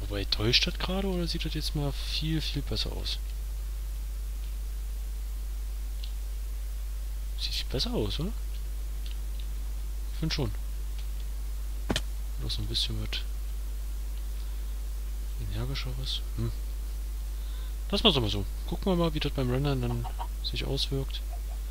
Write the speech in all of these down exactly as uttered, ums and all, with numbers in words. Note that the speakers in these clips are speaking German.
Wobei, täuscht das gerade oder sieht das jetzt mal viel, viel besser aus? Sieht viel besser aus, oder? Ich finde schon. Noch so ein bisschen was energischeres. Hm. Lass mal so mal so. Gucken wir mal, wie das beim Rendern dann sich auswirkt.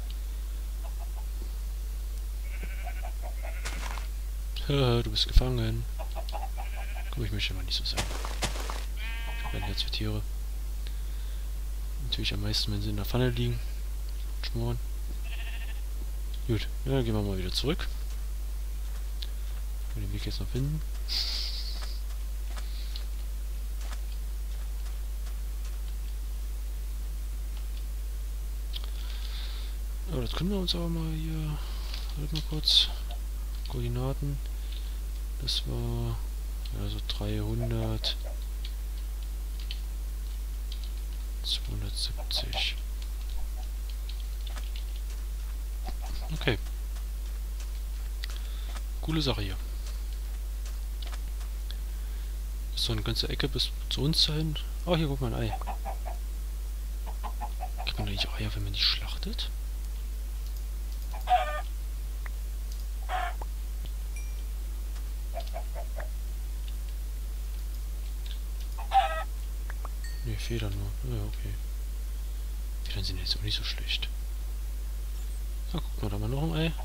Haha, du bist gefangen. Komm, ich möchte mal nicht so sein. Ich habe ein Herz für Tiere. Natürlich am meisten, wenn sie in der Pfanne liegen. Schmoren. Gut, ja, dann gehen wir mal wieder zurück. Den Weg jetzt noch finden. Aber das können wir uns aber mal hier... Halt mal kurz. Koordinaten. Das war... Also dreihundert... zweihundertsiebzig. Okay. Coole Sache hier. Ist so eine ganze Ecke bis zu uns dahin. Oh, hier guck mal ein Ei. Kriegt man eigentlich Eier, wenn man die schlachtet? Ne, Federn nur. Ja, okay. Federn sind jetzt auch nicht so schlecht. Na, guck mal, da mal noch ein Ei.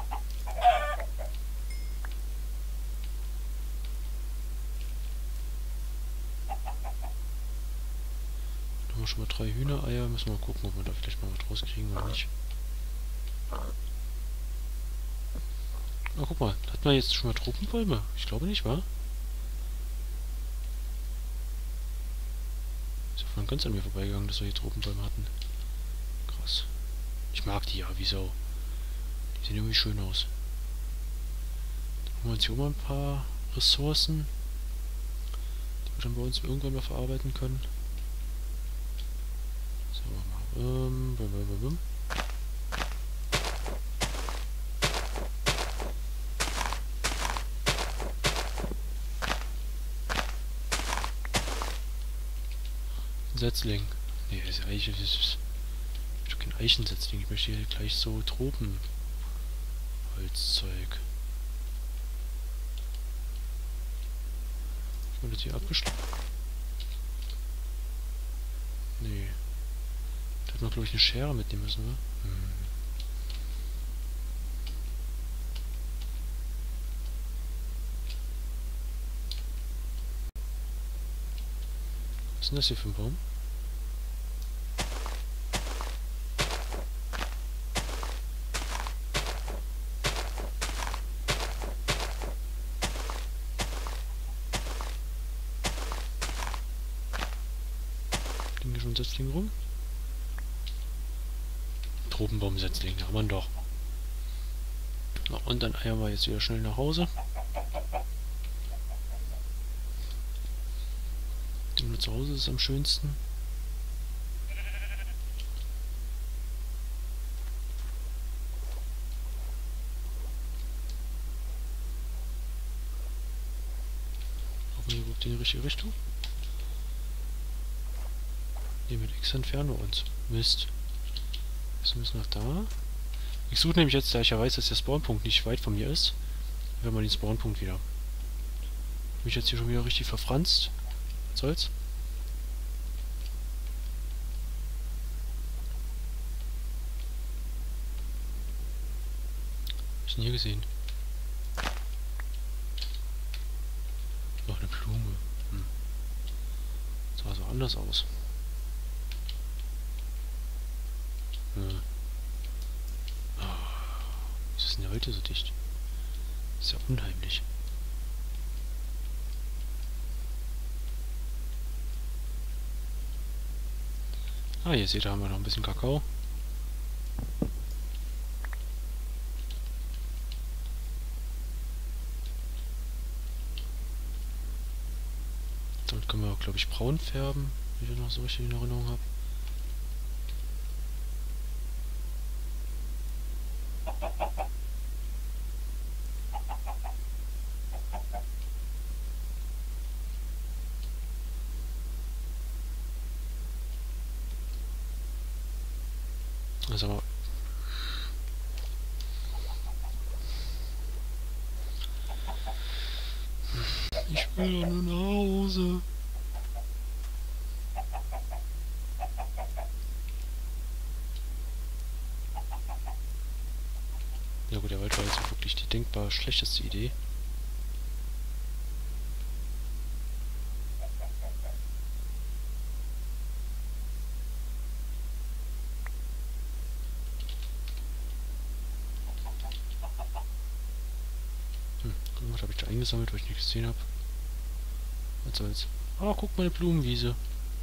Da haben wir schon mal drei Hühnereier. Müssen wir mal gucken, ob wir da vielleicht mal was rauskriegen oder nicht. Na, guck mal, hat man jetzt schon mal Tropenbäume? Ich glaube nicht, wa? Ist ja vorhin ganz an mir vorbeigegangen, dass wir hier Tropenbäume hatten. Krass. Ich mag die ja, wieso? Die sehen irgendwie schön aus. Dann haben wir uns hier oben ein paar Ressourcen, die wir dann bei uns irgendwann mal verarbeiten können. So, mal. Ähm, bum, bum, bum, bum. Setzling. Nee, das ist Eiche. Das ist doch kein Eichensetzling. Ich möchte hier gleich so Tropenholzzeug. Wurde das hier abgeschlossen? Nee. Da hätten wir, glaube ich, eine Schere mitnehmen müssen, ne? Hm. Was ist denn das hier für ein Baum? Liegen hier schon Setzlinge rum? Tropenbaumsetzling, da haben wir doch. Na, und dann eiern wir jetzt wieder schnell nach Hause. Nur zu Hause ist es am schönsten. Hoffen wir überhaupt in die richtige Richtung. Ne, mit X entfernen wir uns. Mist. Jetzt müssen wir nach da. Ich suche nämlich jetzt, da ich ja weiß, dass der Spawnpunkt nicht weit von mir ist, wenn man den Spawnpunkt wieder. Bin ich jetzt hier schon wieder richtig verfranst. Was soll's? Was ist denn hier gesehen? Noch eine Blume. Hm. Sah so anders aus. Hm. Oh. Wieso ist denn der heute so dicht? Das ist ja unheimlich. Ah, hier seht ihr, haben wir noch ein bisschen Kakao. Damit können wir auch, glaube ich, braun färben, wenn ich das noch so richtig in Erinnerung habe. Also, ich will doch nur nach Hause. Ja gut, der Wald war jetzt wirklich die denkbar schlechteste Idee. Hm, was habe ich da eingesammelt, weil ich nicht gesehen habe? Was soll's? Ah, guck mal, eine Blumenwiese.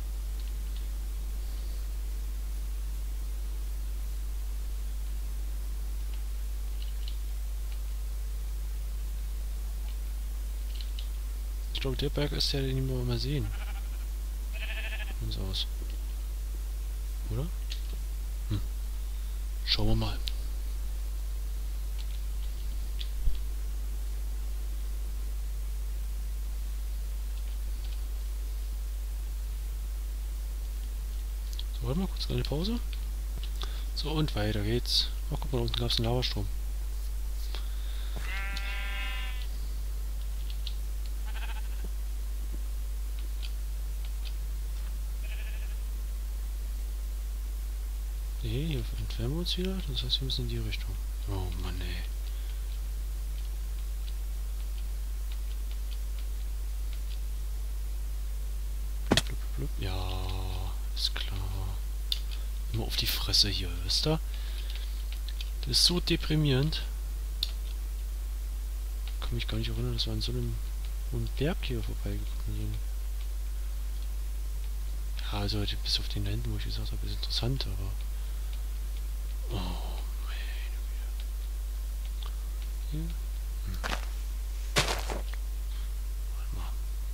Ich glaube, der Berg ist der, den wir mal sehen. Uns aus. Oder? Hm. Schauen wir mal. So, warte mal kurz, eine Pause. So, und weiter geht's. Ach, guck mal, da unten gab es einen Lavastrom. Nee, hier entfernen wir uns wieder. Das heißt, wir müssen in die Richtung. Oh Mann, ey. Blub, blub. Ja, ist klar. Immer auf die Fresse hier, wisst ihr? Das ist so deprimierend. Ich kann mich gar nicht erinnern, dass wir an so einem, so einem Berg hier vorbeigekommen sind. Ja, also bis auf den da hinten, wo ich gesagt habe, ist interessant, aber... Oh, meine Güte. Hier? Hm. Warte mal.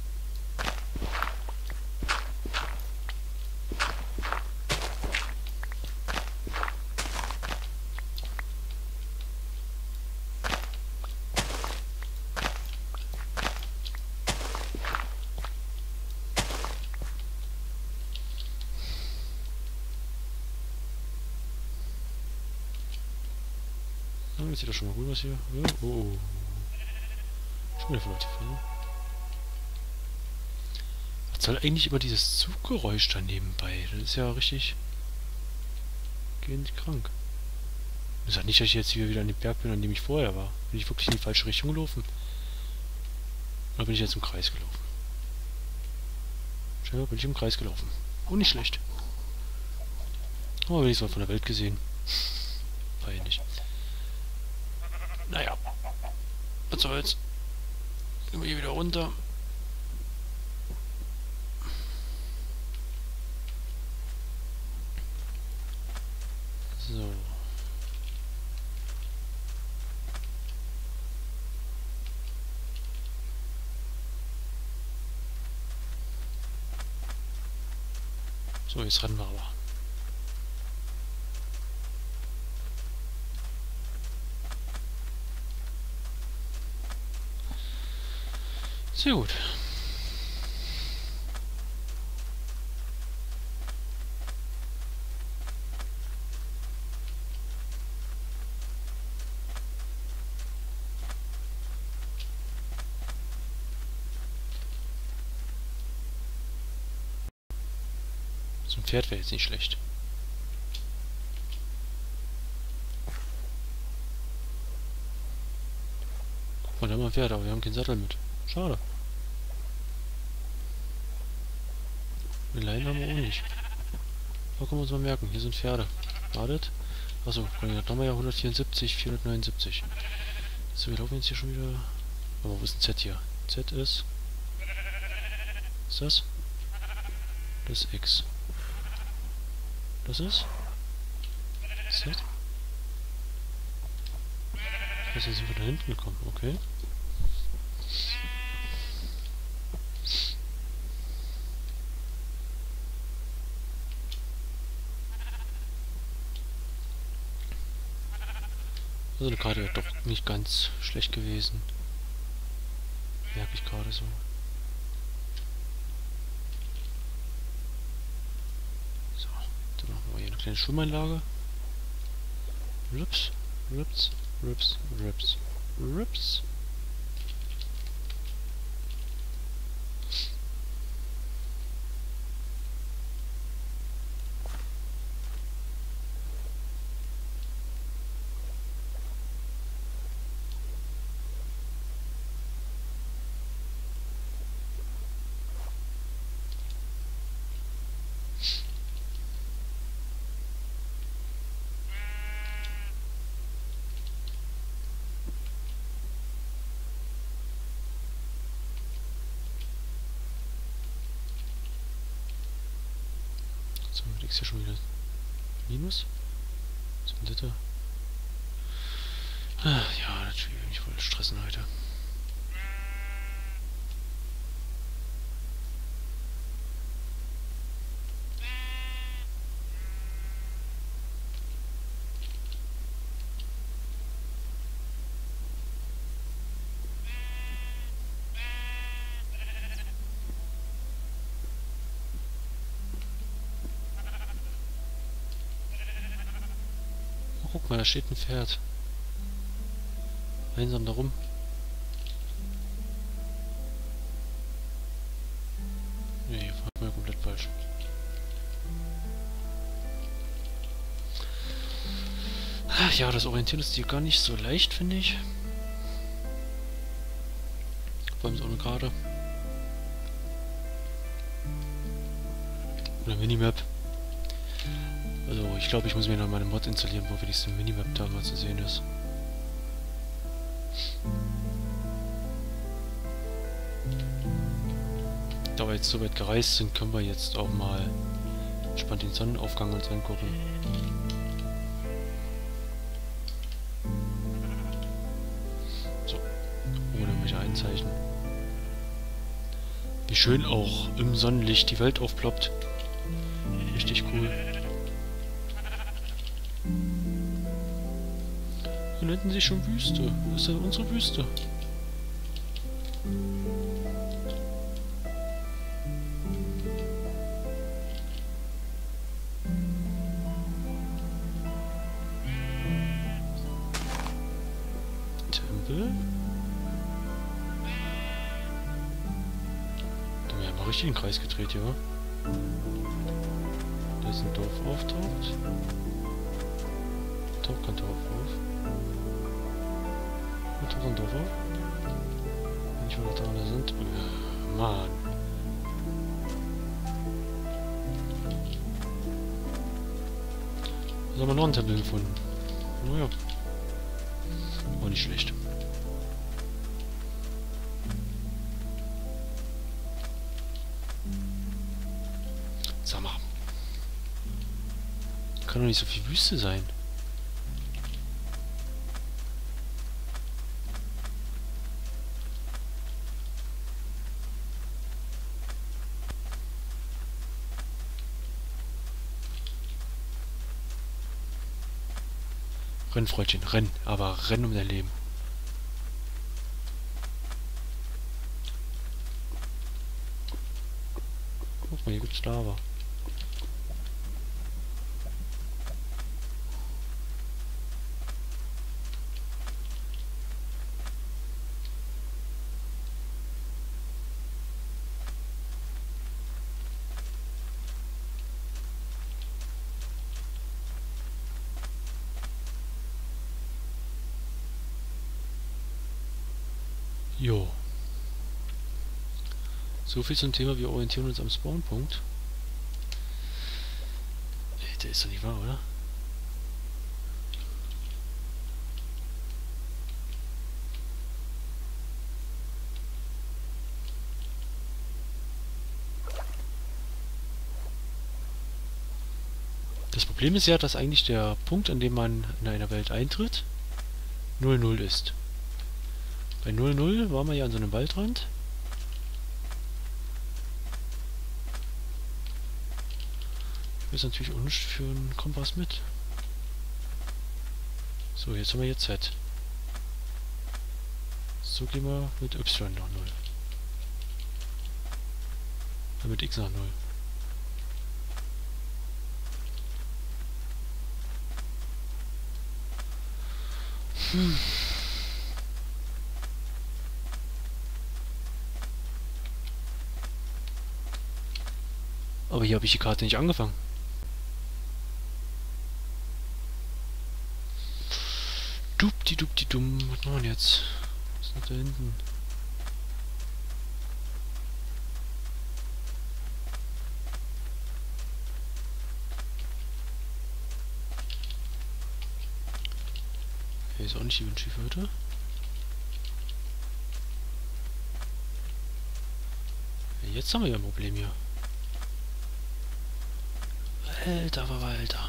Ja, jetzt sieht doch schon mal gut was hier. Oh, oh, oh. Schon wieder verläuft die Folge. Was soll eigentlich immer dieses Zuggeräusch da nebenbei? Das ist ja richtig... gehend krank. Ich sag nicht, dass ich jetzt hier wieder an dem Berg bin, an dem ich vorher war. Bin ich wirklich in die falsche Richtung gelaufen? Oder bin ich jetzt im Kreis gelaufen? Scheinbar bin ich im Kreis gelaufen. Oh, nicht schlecht. Aber wenigstens mal von der Welt gesehen. Peinlich. Naja. Was soll's. Gehen wir hier wieder runter. So. So, jetzt rennen wir aber. Sehr gut. So ein Pferd wäre jetzt nicht schlecht. Guck mal, da haben wir ein Pferd, aber wir haben keinen Sattel mit. Schade. Eine Leine haben wir auch nicht. Da können wir uns mal merken, hier sind Pferde. Wartet. Achso, dann haben wir ja hundertvierundsiebzig, vierhundertneunundsiebzig. So, wir laufen jetzt hier schon wieder... Aber wo ist ein Z hier? Z ist... Was ist das? Das ist X. Das ist? Z? Das heißt, jetzt sind wir da hinten gekommen, okay. Also eine Karte wäre doch nicht ganz schlecht gewesen. Merke ich gerade so. So, dann machen wir hier eine kleine Schwimmanlage. Rips, rips, rips, rips, rips. So, liegt hier schon wieder Minus? Was ist denn das da? Ah, ja, das will mich wohl stressen heute. Guck mal, da steht ein Pferd. Einsam da rum. Nee, hier fahren wir komplett falsch. Ach ja, das Orientieren ist hier gar nicht so leicht, finde ich. Vor allem so eine Gerade. Oder Minimap. Also, ich glaube, ich muss mir noch mal eine Mod installieren, wo wenigstens ein Minimap da mal zu sehen ist. Da wir jetzt so weit gereist sind, können wir jetzt auch mal entspannt den Sonnenaufgang uns angucken. So, ohne irgendwelche Einzeichen. Wie schön auch im Sonnenlicht die Welt aufploppt. Richtig cool. Wir nennen sie schon Wüste. Das ist ja unsere Wüste. Tempel. Da haben wir ja mal richtig den Kreis gedreht hier, wa? Da ist ein Dorf auftaucht. Taucht kein Dorf auf. Und taucht ein Dorf auf. Wenn ich mal da an der Sandbrücke. Mann. Da haben wir noch einen Tempel gefunden. Naja. Auch nicht schlecht. Sag mal. Kann doch nicht so viel Wüste sein. Renn, Freundchen, renn. Aber renn um dein Leben. Guck mal, hier gibt's Lava. Jo. So viel zum Thema, wir orientieren uns am Spawnpunkt. Ey, der ist doch nicht wahr, oder? Das Problem ist ja, dass eigentlich der Punkt, an dem man in einer Welt eintritt, null null ist. Bei null null waren wir ja an so einem Waldrand. Das ist natürlich auch nicht für einen Kompass mit. So, jetzt haben wir jetzt Z. So gehen wir mit Y nach null. Äh, mit X nach null. Hm. Aber hier habe ich die Karte nicht angefangen. Dupdi-dupdi-dumm. Was machen wir jetzt? Was ist noch da hinten? Hier ist auch nicht die Windschieferhütte. Jetzt haben wir ja ein Problem hier. Alter Verwalter.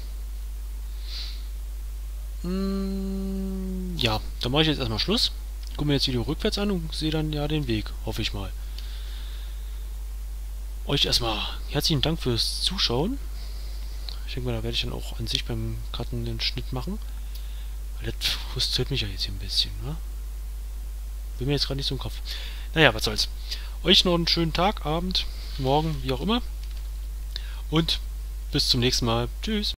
Hm, ja, dann mache ich jetzt erstmal Schluss. Gucke mir jetzt Video rückwärts an und sehe dann ja den Weg, hoffe ich mal. Euch erstmal herzlichen Dank fürs Zuschauen. Ich denke mal, da werde ich dann auch an sich beim Cutten den Schnitt machen. Weil das frustriert mich ja jetzt hier ein bisschen, ne? Bin mir jetzt gerade nicht so im Kopf. Naja, was soll's. Euch noch einen schönen Tag, Abend, Morgen, wie auch immer. Und bis zum nächsten Mal. Tschüss.